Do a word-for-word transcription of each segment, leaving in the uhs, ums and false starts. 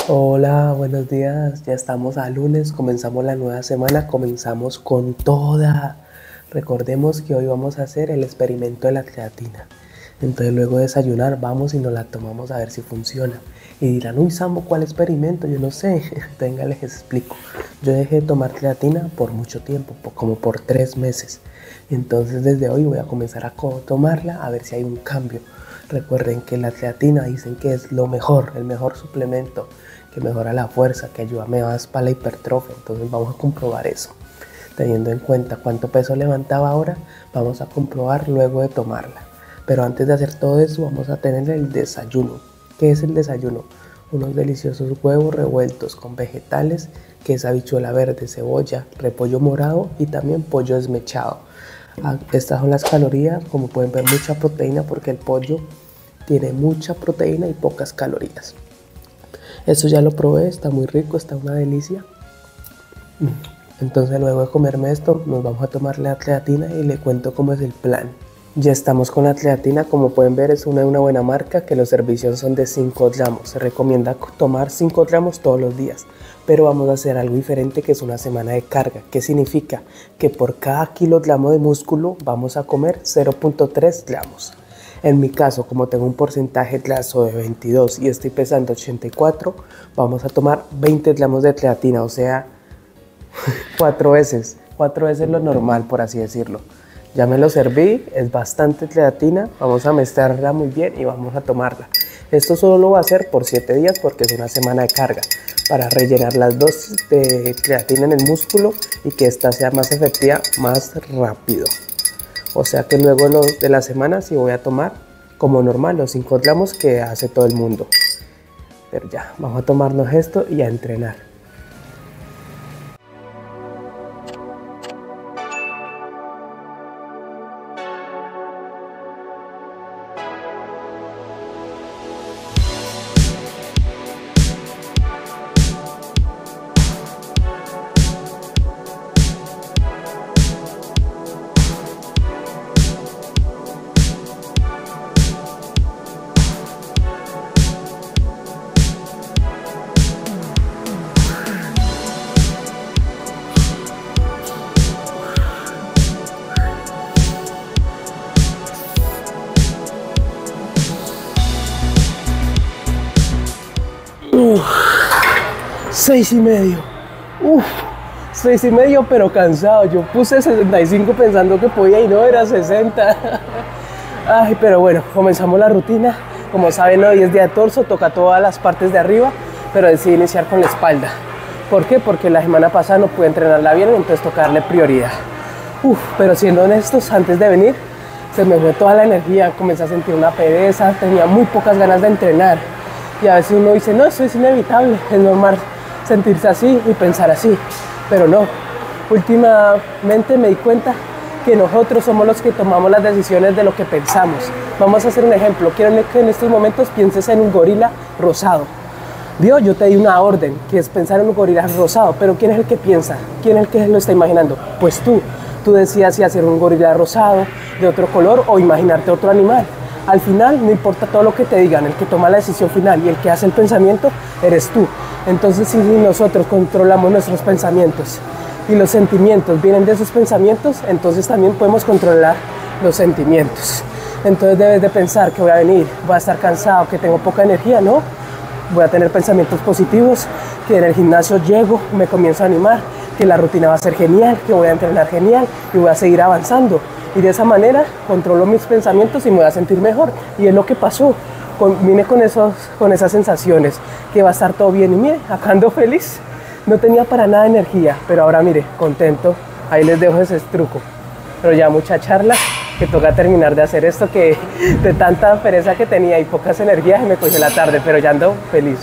Hola, buenos días. Ya estamos a lunes, comenzamos la nueva semana, comenzamos con toda. Recordemos que hoy vamos a hacer el experimento de la creatina. Entonces luego de desayunar vamos y nos la tomamos a ver si funciona. Y dirán, uy Sambo, ¿cuál experimento? Yo no sé. Venga, les explico. Yo dejé de tomar creatina por mucho tiempo, como por tres meses. Entonces desde hoy voy a comenzar a tomarla a ver si hay un cambio. Recuerden que la creatina dicen que es lo mejor, el mejor suplemento, que mejora la fuerza, que ayuda más para la hipertrofia. Entonces vamos a comprobar eso. Teniendo en cuenta cuánto peso levantaba ahora, vamos a comprobar luego de tomarla. Pero antes de hacer todo eso, vamos a tener el desayuno. ¿Qué es el desayuno? Unos deliciosos huevos revueltos con vegetales, que es habichuela verde, cebolla, repollo morado y también pollo desmechado. Estas son las calorías, como pueden ver, mucha proteína porque el pollo tiene mucha proteína y pocas calorías. Esto ya lo probé, está muy rico, está una delicia. Entonces luego de comerme esto nos vamos a tomar la creatina y le cuento cómo es el plan. Ya estamos con la creatina, como pueden ver es una, una buena marca, que los servicios son de cinco gramos. Se recomienda tomar cinco gramos todos los días. Pero vamos a hacer algo diferente, que es una semana de carga. ¿Qué significa? Que por cada kilogramo de músculo vamos a comer cero punto tres gramos. En mi caso, como tengo un porcentaje graso de veintidós y estoy pesando ochenta y cuatro, vamos a tomar veinte gramos de creatina, o sea, cuatro veces, cuatro veces lo normal, por así decirlo. Ya me lo serví, es bastante creatina, vamos a mezclarla muy bien y vamos a tomarla. Esto solo lo voy a hacer por siete días porque es una semana de carga, para rellenar las dosis de creatina en el músculo y que esta sea más efectiva más rápido. O sea que luego de la semana sí voy a tomar como normal los cinco gramos que hace todo el mundo. Pero ya, vamos a tomarnos esto y a entrenar. Uf, seis y medio. Uf, seis y medio, pero cansado. Yo puse sesenta y cinco pensando que podía y no, era sesenta. Ay, pero bueno, comenzamos la rutina. Como saben, hoy es día de torso, toca todas las partes de arriba, pero decidí iniciar con la espalda. ¿Por qué? Porque la semana pasada no pude entrenarla bien, entonces toca darle prioridad. Uf, pero siendo honestos, antes de venir, se me fue toda la energía, comencé a sentir una pereza, tenía muy pocas ganas de entrenar. Y a veces uno dice, no, eso es inevitable, es normal sentirse así y pensar así, pero no. Últimamente me di cuenta que nosotros somos los que tomamos las decisiones de lo que pensamos. Vamos a hacer un ejemplo, quiero que en estos momentos pienses en un gorila rosado. ¿Vio? Yo te di una orden, que es pensar en un gorila rosado, pero ¿quién es el que piensa? ¿Quién es el que lo está imaginando? Pues tú. Tú decías si hacer un gorila rosado, de otro color, o imaginarte otro animal. Al final no importa todo lo que te digan, el que toma la decisión final y el que hace el pensamiento eres tú. Entonces si nosotros controlamos nuestros pensamientos y los sentimientos vienen de esos pensamientos, entonces también podemos controlar los sentimientos. Entonces debes de pensar que voy a venir, voy a estar cansado, que tengo poca energía, ¿no? Voy a tener pensamientos positivos, que en el gimnasio llego, me comienzo a animar, que la rutina va a ser genial, que voy a entrenar genial y voy a seguir avanzando. Y de esa manera controlo mis pensamientos y me voy a sentir mejor. Y es lo que pasó. Con, vine con, esos, con esas sensaciones, que va a estar todo bien. Y mire, acá ando feliz. No tenía para nada energía, pero ahora mire, contento. Ahí les dejo ese truco. Pero ya mucha charla, que toca terminar de hacer esto, que de tanta pereza que tenía y pocas energías me cogió la tarde, pero ya ando feliz.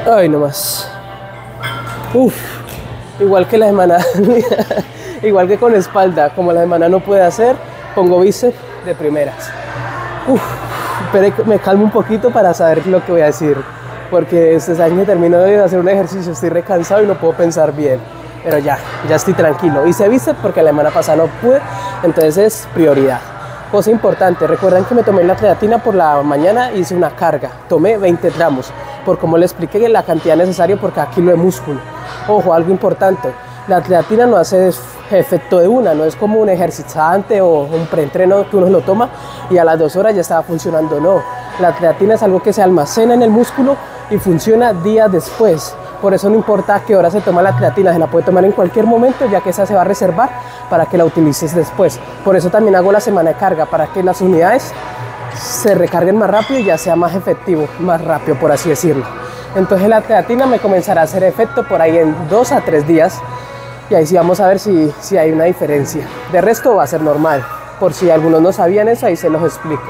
Ay, no más. Uf, igual que la semana, igual que con espalda, como la semana no puede hacer, pongo bíceps de primeras. Uf, pero me calmo un poquito para saber lo que voy a decir, porque este año termino de hacer un ejercicio, estoy recansado y no puedo pensar bien, pero ya, ya estoy tranquilo. Hice bíceps porque la semana pasada no pude, entonces es prioridad. Cosa importante, recuerden que me tomé la creatina por la mañana, hice una carga, tomé veinte gramos, por como les expliqué la cantidad necesaria por cada kilo de músculo. Ojo, algo importante, la creatina no hace efecto de una, no es como un ejercitante o un preentreno que uno lo toma y a las dos horas ya estaba funcionando, no. La creatina es algo que se almacena en el músculo y funciona días después. Por eso no importa a qué hora se toma la creatina, se la puede tomar en cualquier momento, ya que esa se va a reservar para que la utilices después. Por eso también hago la semana de carga, para que las unidades se recarguen más rápido y ya sea más efectivo, más rápido, por así decirlo. Entonces la creatina me comenzará a hacer efecto por ahí en dos a tres días y ahí sí vamos a ver si, si hay una diferencia. De resto va a ser normal. Por si algunos no sabían eso, ahí se los explico.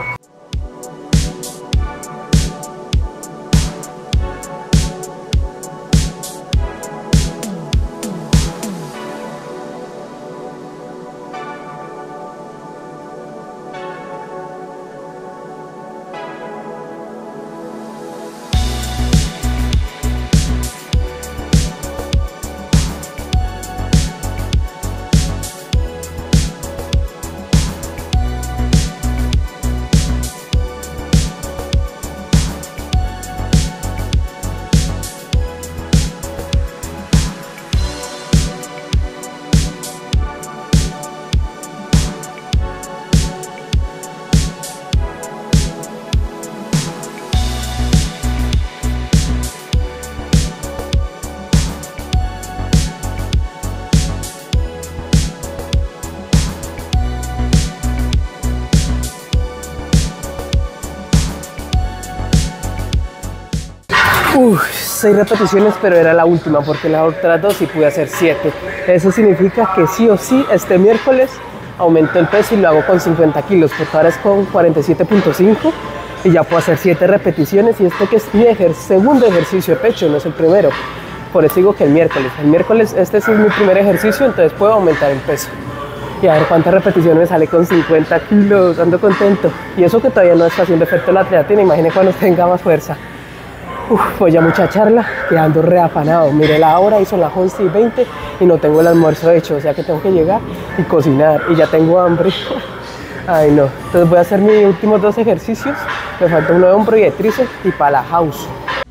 Uf, seis repeticiones, pero era la última porque las otras dos sí pude hacer siete. Eso significa que sí o sí este miércoles aumento el peso y lo hago con cincuenta kilos, porque ahora es con cuarenta y siete punto cinco y ya puedo hacer siete repeticiones. Y este que es mi ejer segundo ejercicio de pecho, no es el primero. Por eso digo que el miércoles. El miércoles este sí es mi primer ejercicio, entonces puedo aumentar el peso. Y a ver cuántas repeticiones me sale con cincuenta kilos, ando contento. Y eso que todavía no está haciendo efecto la creatina, imaginen cuando tenga más fuerza. Uf, pues ya mucha charla, quedando reafanado. Mire la hora, y son las once y veinte y no tengo el almuerzo hecho, o sea que tengo que llegar y cocinar y ya tengo hambre. Ay no, entonces voy a hacer mis últimos dos ejercicios, me falta uno de hombro y de tríceps y para la house.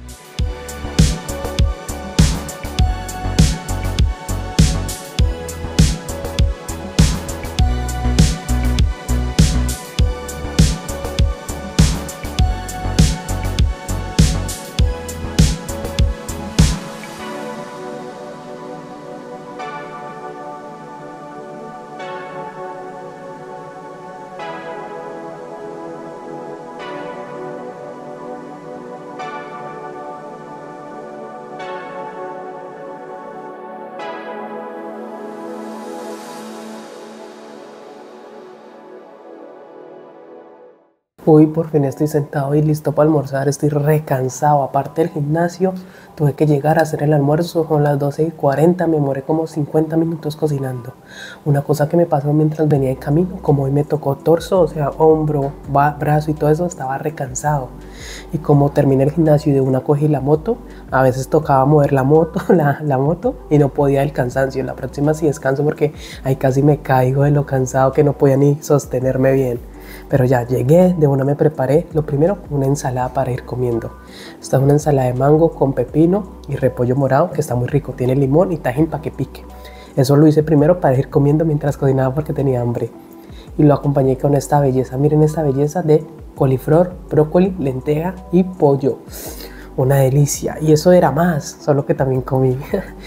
Uy, por fin estoy sentado y listo para almorzar, estoy recansado. Aparte del gimnasio, tuve que llegar a hacer el almuerzo, son las doce y cuarenta, me demoré como cincuenta minutos cocinando. Una cosa que me pasó mientras venía de camino, como hoy me tocó torso, o sea, hombro, brazo y todo eso, estaba recansado. Y como terminé el gimnasio y de una cogí la moto, a veces tocaba mover la moto, la, la moto y no podía el cansancio. La próxima sí descanso porque ahí casi me caigo de lo cansado que no podía ni sostenerme bien. Pero ya llegué, de una me preparé, lo primero, una ensalada para ir comiendo. Esta es una ensalada de mango con pepino y repollo morado, que está muy rico, tiene limón y tajín para que pique. Eso lo hice primero para ir comiendo mientras cocinaba porque tenía hambre. Y lo acompañé con esta belleza, miren esta belleza de coliflor, brócoli, lenteja y pollo. Una delicia, y eso era más, solo que también comí.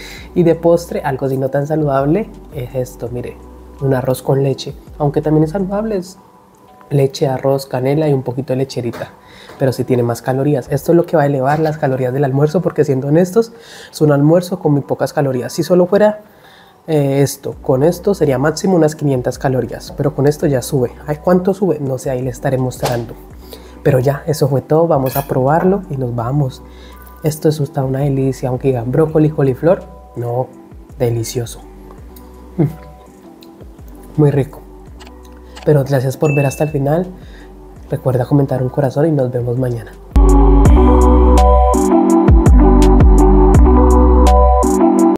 Y de postre, algo así no tan saludable, es esto, mire, un arroz con leche, aunque también es saludable, es leche, arroz, canela y un poquito de lecherita, pero sí tiene más calorías. Esto es lo que va a elevar las calorías del almuerzo, porque siendo honestos, es un almuerzo con muy pocas calorías. Si solo fuera eh, esto, con esto sería máximo unas quinientas calorías, pero con esto ya sube. ¿Ay, cuánto sube? No sé, ahí le estaré mostrando. Pero ya, eso fue todo, vamos a probarlo y nos vamos. Esto es hasta una delicia, aunque digan brócoli, coliflor, no, delicioso. Mm, muy rico. Pero gracias por ver hasta el final. Recuerda comentar un corazón y nos vemos mañana.